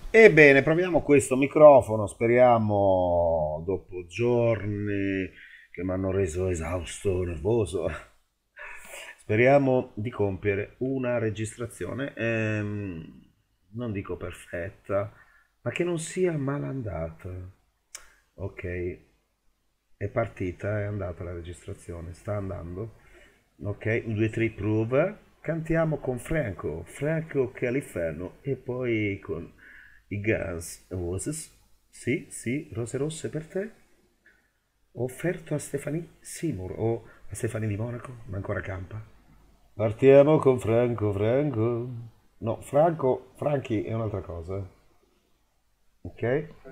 Ebbene, proviamo questo microfono, speriamo, dopo giorni che mi hanno reso esausto, nervoso, speriamo di compiere una registrazione, non dico perfetta, ma che non sia malandata. Ok, è partita, è andata la registrazione, sta andando. Ok, 1, 2, 3, prova. Cantiamo con Franco Califano e poi con i Guns N' Roses. Sì, sì, rose rosse per te. Offerto a Stephanie Seymour o a Stefani di Monaco, ma ancora campa. Partiamo con Franco. No, Franchi è un'altra cosa. Ok?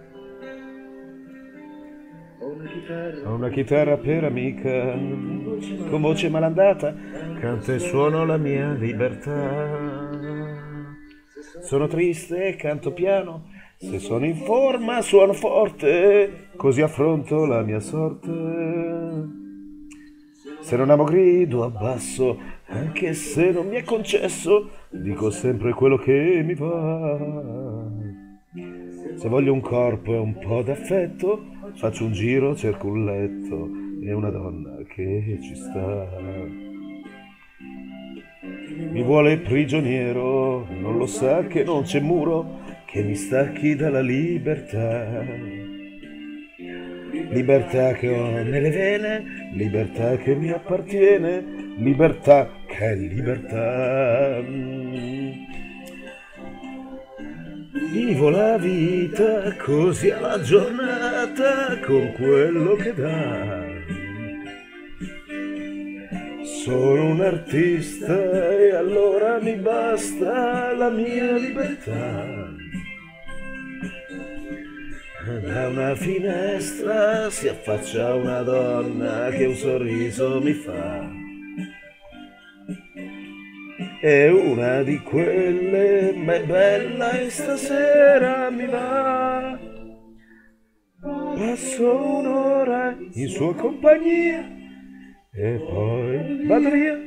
Ho una chitarra per amica, con voce malandata, canta e suono la mia libertà. Sono triste, canto piano, se sono in forma suono forte, così affronto la mia sorte. Se non amo grido abbasso, anche se non mi è concesso, dico sempre quello che mi va. Se voglio un corpo e un po' d'affetto, faccio un giro, cerco un letto e una donna che ci sta. Mi vuole prigioniero, non lo sa che non c'è muro che mi stacchi dalla libertà. Libertà che ho nelle vene, libertà che mi appartiene, libertà che è libertà. Vivo la vita così alla giornata con quello che dà. Sono un artista e allora mi basta la mia libertà. Da una finestra si affaccia una donna che un sorriso mi fa. È una di quelle, ma è bella e stasera mi va. Passo un'ora in sua compagnia e poi vado via.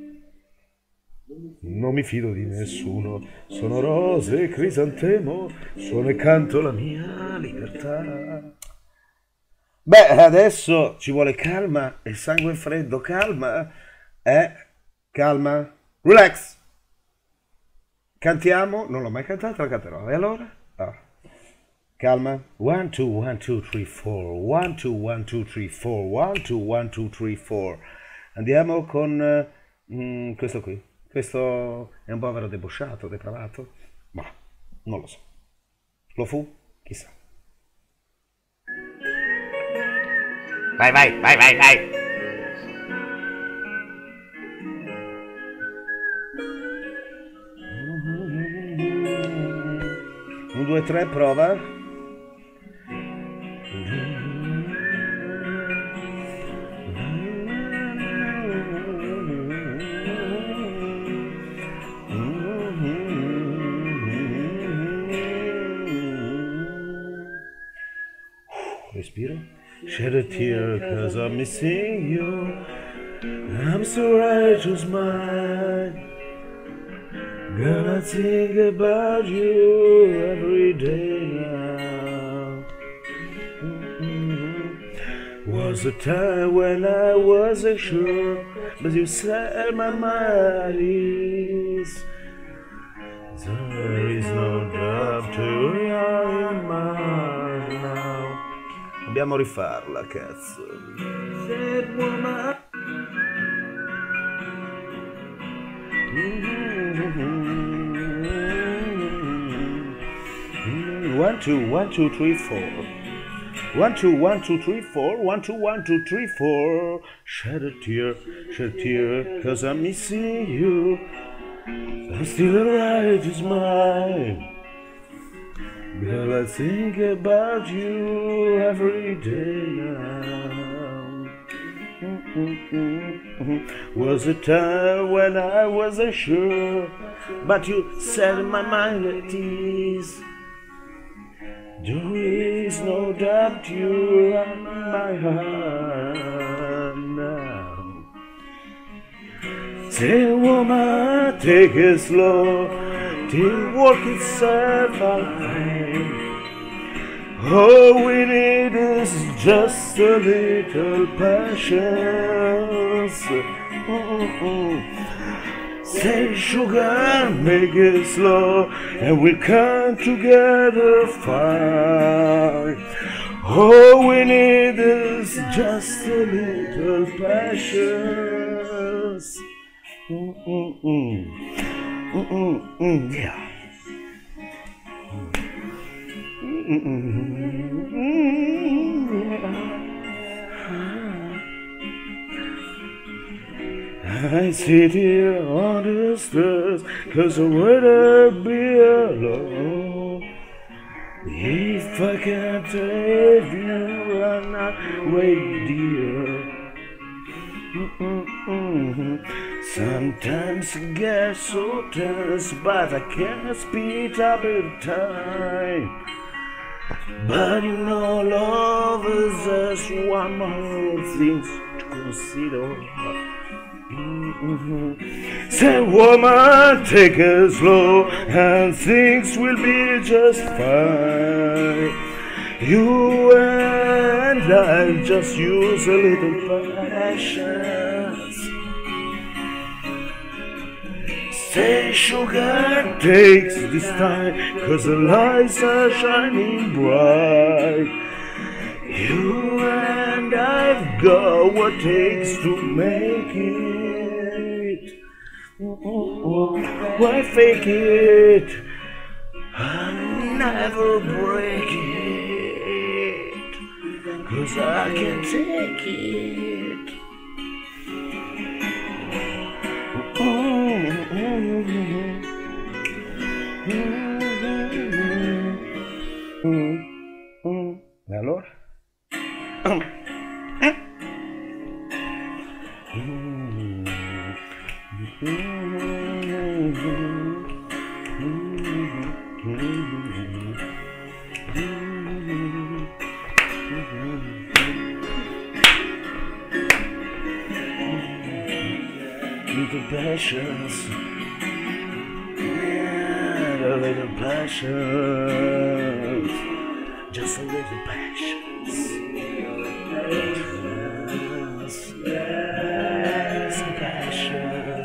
Non mi fido di nessuno, sono rose e crisantemo, suono e canto la mia libertà. Beh, adesso ci vuole calma e sangue freddo, calma, calma, relax. Cantiamo, non l'ho mai cantata, la canterò, e allora? Ah. Calma. 1, 2, 1, 2, 3, 4. 1, 2, 1, 2, 3, 4. 1, 2, 1, 2, 3, 4. Andiamo con questo qui. Questo è un povero debosciato, depravato. Ma non lo so. Lo fu? Chissà. Vai. 1, 2, 3, prova. Respiro. Shed a tear cause I'm missing you. I'm so righteous mine. Gonna think about you every day now. Was a time when I wasn't sure, but you set my mind at ease. There is no doubt to your mind now. Dobbiamo rifarla, cazzo. Said woman. 1, 2, 1, 2, 3, 4. 1, 2, 1, 2, 3, 4. 1, 2, 1, 2, 3, 4. Shed a tear, cause I'm missing you. I'm still a righteous mind. Girl, I think about you every day now. Was a time when I wasn't sure, but you set my mind at ease. There is no doubt you are my heart now. Say, woman, take it slow. let it work itself out. All we need is just a little patience. Say sugar, make it slow, and we'll come together fine. All we need is just a little patience. Yeah. I sit here on the stairs, 'cause I'd rather be alone. If I can't have you, I'm not wait, dear. Sometimes I get so tense, but I can't speed up in time. But you know, love is just one more thing to consider. Say, woman, take it slow, and things will be just fine. You and I just use a little patience. Say, sugar, takes this time, 'cause the lights are shining bright. You and I've got what it takes to make it. Why fake it? I'll never break it, 'cause I can take it. E allora? Little patience, yeah, a little patience, just a little patience, yes, some patience.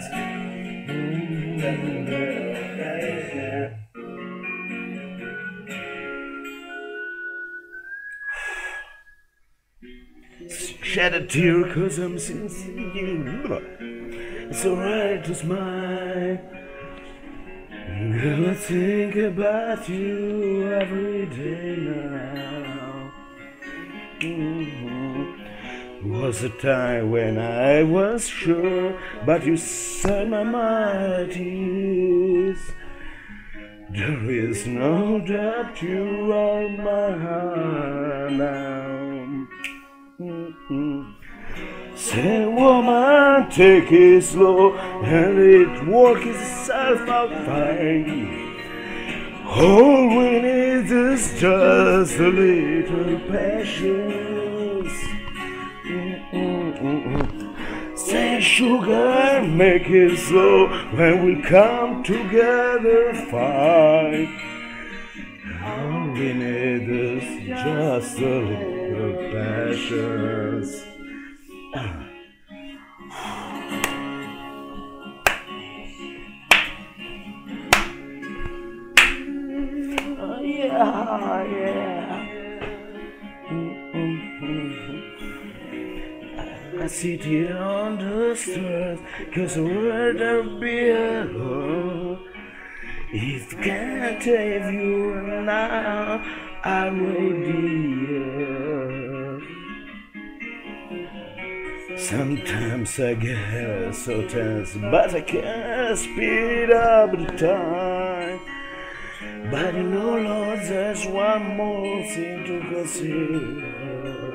Shed a tear 'cause I'm sincere. It's alright to smile. Girl, I think about you every day now. Was a time when I was sure, but you set my mind at ease. There is no doubt you are my heart now. Say, woman, take it slow, and it work itself out fine. All we need is just a little patience. Say, sugar, make it slow, when we come together fine. All we need is just a little patience. Yeah. I sit here on the stairs, 'cause I'd rather be alone. If I can't have you now, I'm ready. Sometimes I get so tense, but I can't speed up the time. But you know, Lord, there's one more thing to consider.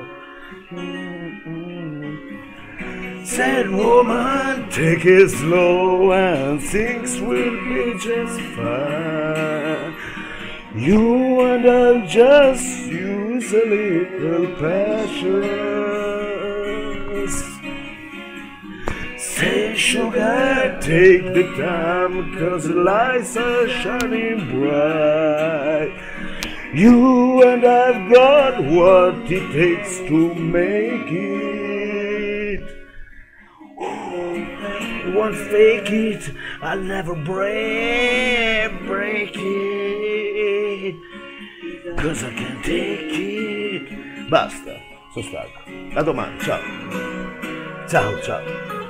Said, woman, take it slow, and things will be just fine. You and I just use a little patience. Say, sugar, take the time, cause the lights are shining bright. You and I've got what it takes to make it. Won't fake it, I'll never break it. Cause I can't take it. Basta, sono stanco. A domani, ciao. Ciao, ciao.